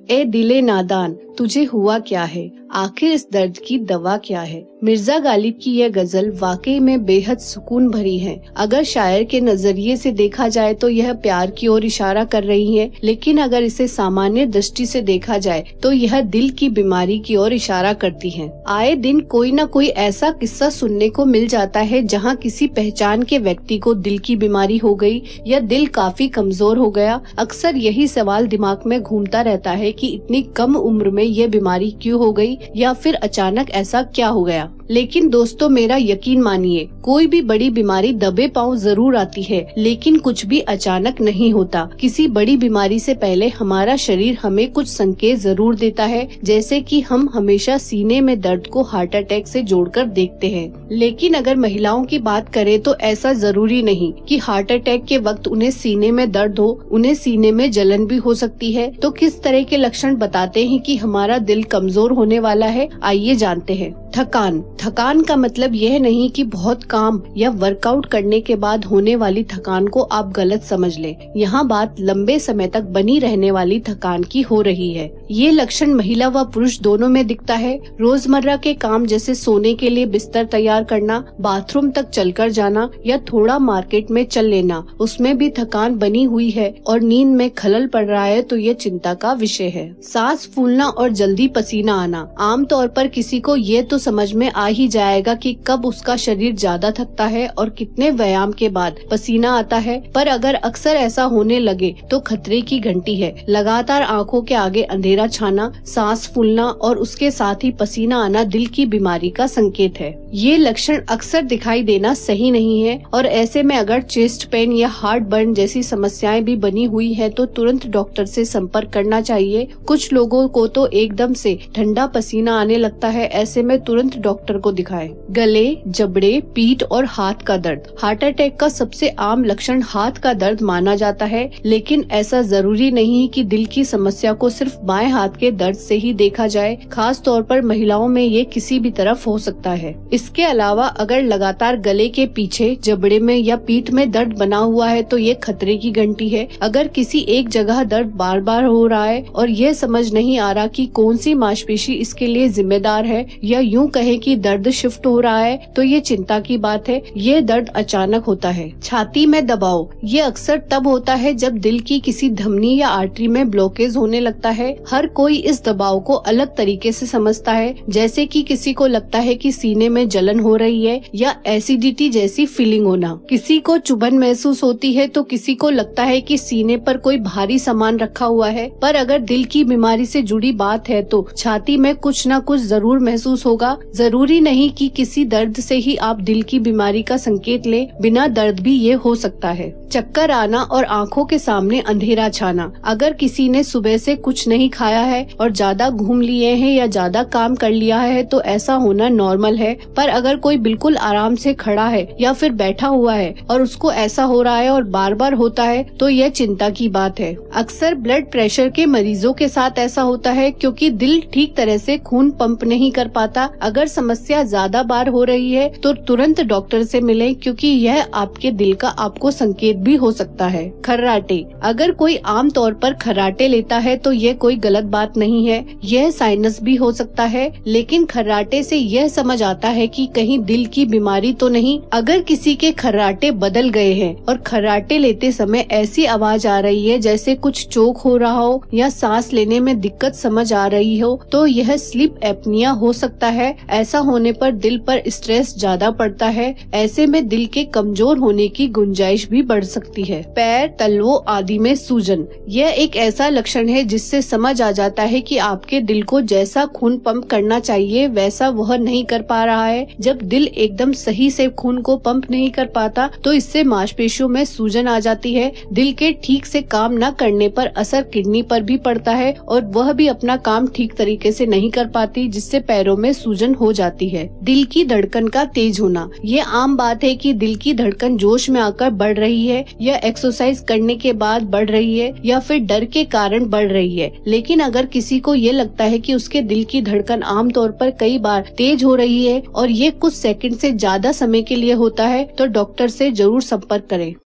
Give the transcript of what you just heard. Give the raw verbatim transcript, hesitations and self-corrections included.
ए दिले नादान तुझे हुआ क्या है, आखिर इस दर्द की दवा क्या है। मिर्जा गालिब की यह गजल वाकई में बेहद सुकून भरी है। अगर शायर के नजरिए से देखा जाए तो यह प्यार की ओर इशारा कर रही है, लेकिन अगर इसे सामान्य दृष्टि से देखा जाए तो यह दिल की बीमारी की ओर इशारा करती है। आए दिन कोई न कोई ऐसा किस्सा सुनने को मिल जाता है जहाँ किसी पहचान के व्यक्ति को दिल की बीमारी हो गई या दिल काफी कमजोर हो गया। अक्सर यही सवाल दिमाग में घूमता रहता है कि इतनी कम उम्र में ये बीमारी क्यों हो गई या फिर अचानक ऐसा क्या हो गया। लेकिन दोस्तों, मेरा यकीन मानिए, कोई भी बड़ी बीमारी दबे पांव जरूर आती है, लेकिन कुछ भी अचानक नहीं होता। किसी बड़ी बीमारी से पहले हमारा शरीर हमें कुछ संकेत जरूर देता है, जैसे कि हम हमेशा सीने में दर्द को हार्ट अटैक से जोड़कर देखते हैं। लेकिन अगर महिलाओं की बात करें तो ऐसा जरूरी नहीं कि हार्ट अटैक के वक्त उन्हें सीने में दर्द हो, उन्हें सीने में जलन भी हो सकती है। तो किस तरह के लक्षण बताते हैं कि हमारा दिल कमजोर होने वाला है, आइए जानते हैं। थकान। थकान का मतलब यह नहीं कि बहुत काम या वर्कआउट करने के बाद होने वाली थकान को आप गलत समझ ले। यहाँ बात लंबे समय तक बनी रहने वाली थकान की हो रही है। ये लक्षण महिला व पुरुष दोनों में दिखता है। रोजमर्रा के काम जैसे सोने के लिए बिस्तर तैयार करना, बाथरूम तक चलकर जाना या थोड़ा मार्केट में चल लेना, उसमें भी थकान बनी हुई है और नींद में खलल पड़ रहा है तो ये चिंता का विषय है। सांस फूलना और जल्दी पसीना आना। आमतौर पर किसी को ये तो समझ में आ ही जाएगा कि कब उसका शरीर ज्यादा थकता है और कितने व्यायाम के बाद पसीना आता है, पर अगर अक्सर ऐसा होने लगे तो खतरे की घंटी है। लगातार आंखों के आगे अंधेरा छाना, सांस फूलना और उसके साथ ही पसीना आना दिल की बीमारी का संकेत है। ये लक्षण अक्सर दिखाई देना सही नहीं है और ऐसे में अगर चेस्ट पेन या हार्ट बर्न जैसी समस्याएं भी बनी हुई है तो तुरंत डॉक्टर से संपर्क करना चाहिए। कुछ लोगों को तो एकदम से ठंडा पसीना आने लगता है, ऐसे में तुरंत डॉक्टर को दिखाएं। गले, जबड़े, पीठ और हाथ का दर्द। हार्ट अटैक का सबसे आम लक्षण हाथ का दर्द माना जाता है, लेकिन ऐसा जरूरी नहीं कि दिल की समस्या को सिर्फ बाएं हाथ के दर्द से ही देखा जाए। खास तौर पर महिलाओं में ये किसी भी तरफ हो सकता है। इसके अलावा अगर लगातार गले के पीछे, जबड़े में या पीठ में दर्द बना हुआ है तो ये खतरे की घंटी है। अगर किसी एक जगह दर्द बार बार हो रहा है और यह समझ नहीं आ रहा कि कौन सी मांसपेशी इसके लिए जिम्मेदार है, या यूं कहें कि दर्द शिफ्ट हो रहा है, तो ये चिंता की बात है। ये दर्द अचानक होता है। छाती में दबाव। ये अक्सर तब होता है जब दिल की किसी धमनी या आर्टरी में ब्लॉकेज होने लगता है। हर कोई इस दबाव को अलग तरीके से समझता है, जैसे कि किसी को लगता है कि सीने में जलन हो रही है या एसिडिटी जैसी फीलिंग होना। किसी को चुभन महसूस होती है तो किसी को लगता है कि सीने पर कोई भारी सामान रखा हुआ है। पर अगर दिल की बीमारी से जुड़ी बात है तो छाती में कुछ न कुछ जरूर महसूस होगा। जरूरी नहीं कि किसी दर्द से ही आप दिल की बीमारी का संकेत लें, बिना दर्द भी ये हो सकता है। चक्कर आना और आंखों के सामने अंधेरा छाना। अगर किसी ने सुबह से कुछ नहीं खाया है और ज्यादा घूम लिए हैं या ज्यादा काम कर लिया है तो ऐसा होना नॉर्मल है। पर अगर कोई बिल्कुल आराम से खड़ा है या फिर बैठा हुआ है और उसको ऐसा हो रहा है और बार बार होता है तो यह चिंता की बात है। अक्सर ब्लड प्रेशर के मरीजों के साथ ऐसा होता है क्योंकि दिल ठीक तरह से खून पंप नहीं कर पाता। अगर समस्या ज्यादा बार हो रही है तो तुरंत डॉक्टर से मिलें, क्योंकि यह आपके दिल का आपको संकेत भी हो सकता है। खर्राटे। अगर कोई आम तौर पर खर्राटे लेता है तो यह कोई गलत बात नहीं है। यह साइनस भी हो सकता है, लेकिन खर्राटे से यह समझ आता है कि कहीं दिल की बीमारी तो नहीं। अगर किसी के खर्राटे बदल गए हैं और खर्राटे लेते समय ऐसी आवाज आ रही है जैसे कुछ चोक हो रहा हो या सांस लेने में दिक्कत समझ आ रही हो तो यह स्लीप एपनिया हो सकता है। ऐसा होने पर दिल पर स्ट्रेस ज्यादा पड़ता है। ऐसे में दिल के कमजोर होने की गुंजाइश भी बढ़ सकती है। पैर, तलवों आदि में सूजन। यह एक ऐसा लक्षण है जिससे समझ आ जाता है कि आपके दिल को जैसा खून पंप करना चाहिए वैसा वह नहीं कर पा रहा है। जब दिल एकदम सही से खून को पंप नहीं कर पाता तो इससे मांसपेशियों में सूजन आ जाती है। दिल के ठीक से काम न करने पर असर किडनी पर भी पड़ता है और वह भी अपना काम ठीक तरीके से नहीं कर पाती, जिससे पैरों में सूजन हो जाती है। दिल की धड़कन का तेज होना। ये आम बात है कि दिल की धड़कन जोश में आकर बढ़ रही है या एक्सरसाइज करने के बाद बढ़ रही है या फिर डर के कारण बढ़ रही है। लेकिन अगर किसी को ये लगता है कि उसके दिल की धड़कन आमतौर पर कई बार तेज हो रही है और ये कुछ सेकंड से ज्यादा समय के लिए होता है तो डॉक्टर से जरूर संपर्क करें।